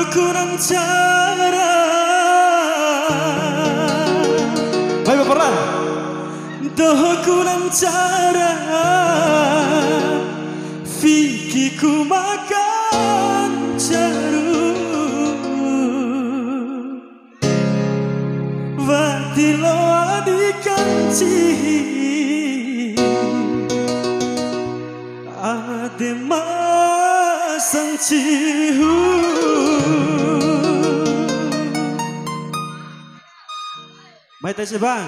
kurang cara. Baik pernah. Doh kurang cara. Fikiku makan jaru. Vatilo adikanci. Adema sancihu. Baik tes bang.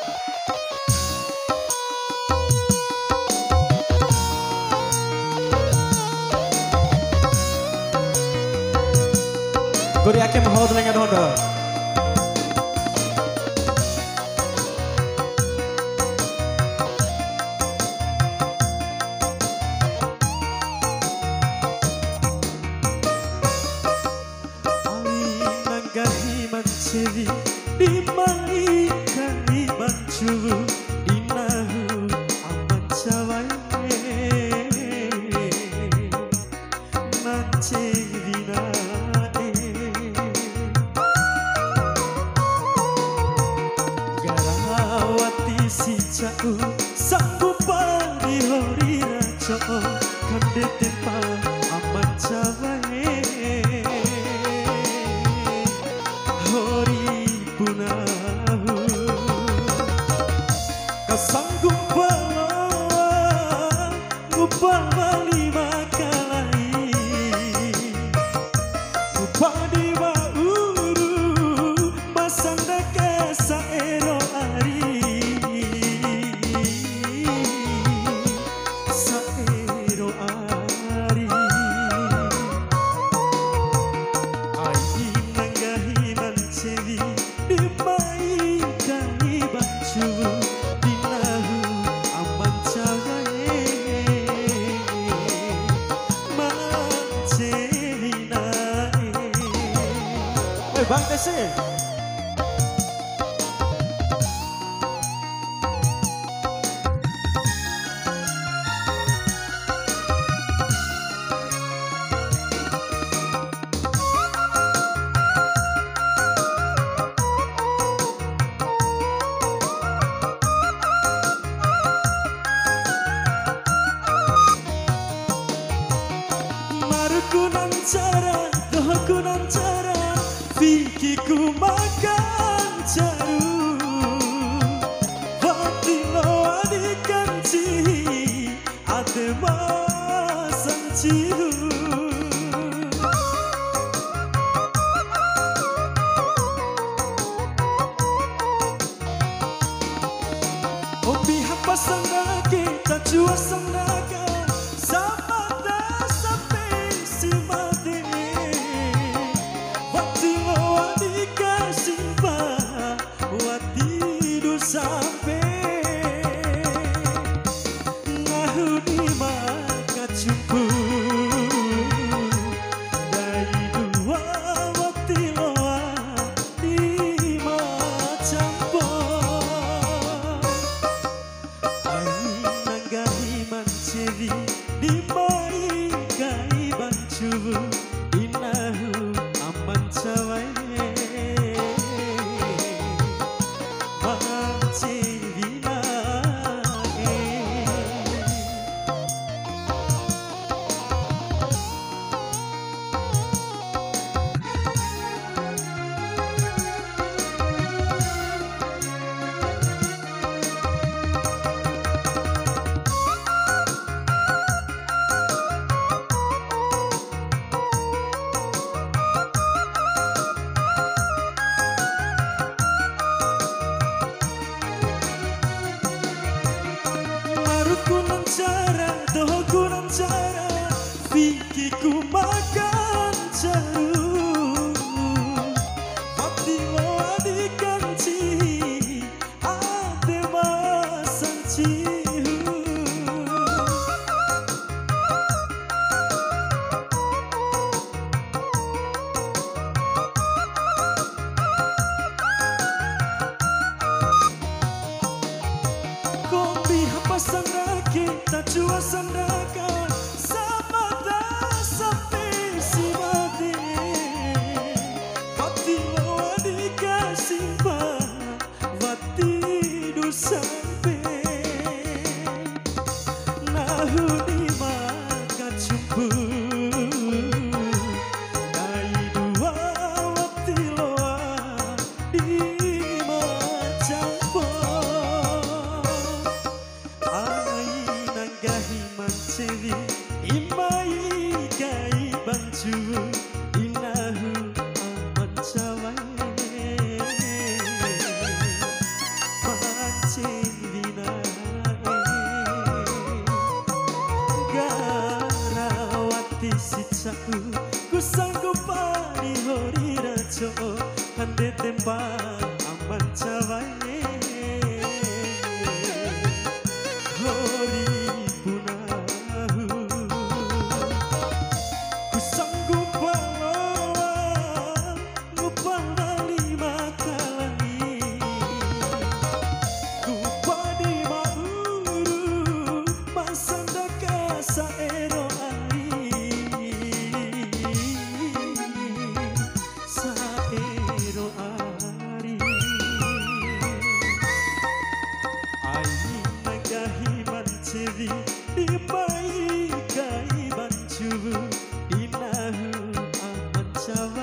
Gori ake mahal dengan hondo. Sevi di mai kami bancu di nahu aman cawae mance dinae garawati si cau sanggup di hori raco kande tempa aman cawae sanggup bawa upah lima kali upah diwa uru masanda kesa ero ari sa ero ari ai nanggahi mancevi di mai kali bancu Bang Tesi. Marukunan cara, dohukunan cara. Fikiku makan jaru Vatilo adikanci Adema sancihu Obi hapa sandake tajua sandaka Samada sampai simade sampai ngahu di maka cupu dari dua waktu loa di macampo ai nanggahi mancevi di mai kai bancu inahu aman cawae Marukunan cara, dohukunan cara Fikiku makan jaru Vatilo adikanci Adema sancihu Kombi hapa sandake tajua sandaka Samada sampai bu Nai dua wati loa di macampo Ai nanggahi mancewi imai kai bancu inahu aman cawae mancing dinae garawati si caku ku sanggup pani hori rajo hande tembang aman cawae hori punahu ku sanggup bawa ngupana lima kali ku padi mauru masandaka saero ari Ai nanggahi mancewi imai kai bancu inahu aman cawa